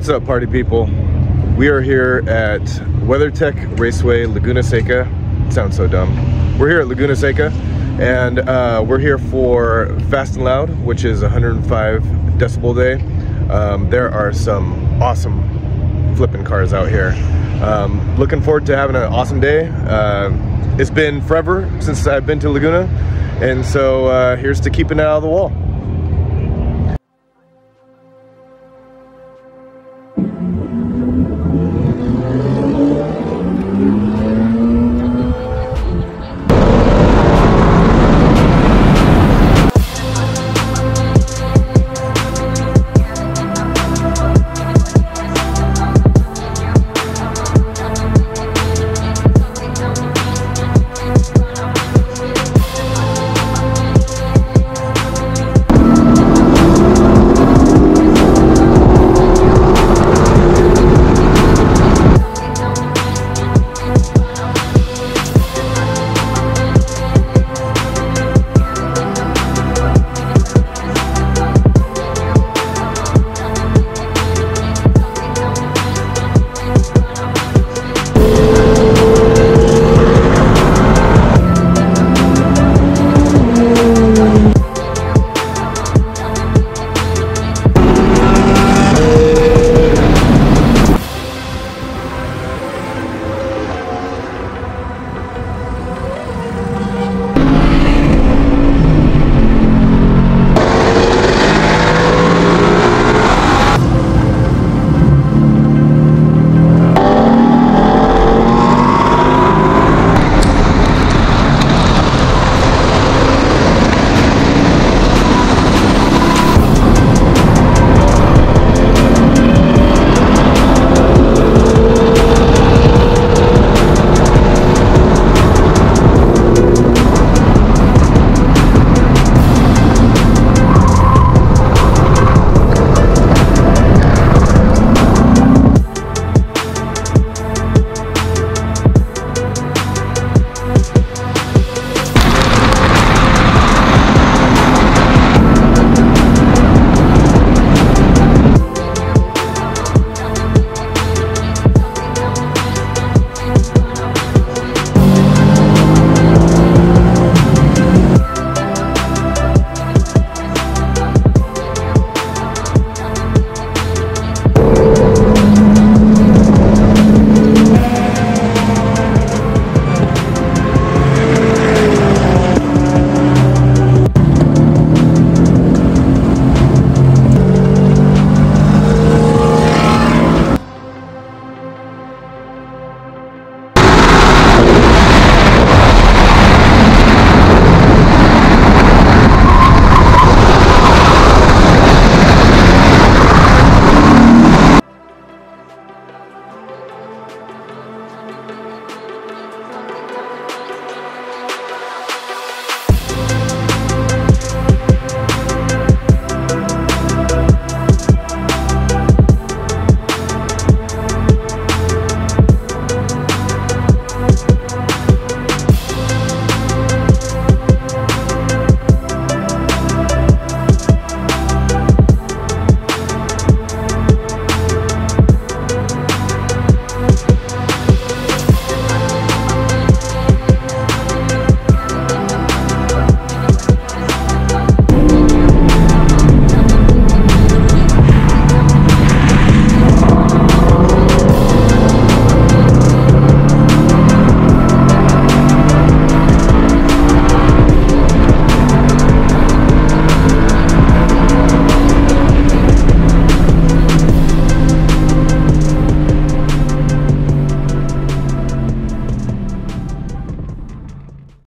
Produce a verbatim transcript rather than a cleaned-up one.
What's up, party people? We are here at WeatherTech Raceway, Laguna Seca. It sounds so dumb. We're here at Laguna Seca, and uh, we're here for Fast and Loud, which is one hundred five decibel day. Um, there are some awesome flipping cars out here. Um, looking forward to having an awesome day. Uh, it's been forever since I've been to Laguna, and so uh, here's to keeping it out of the wall.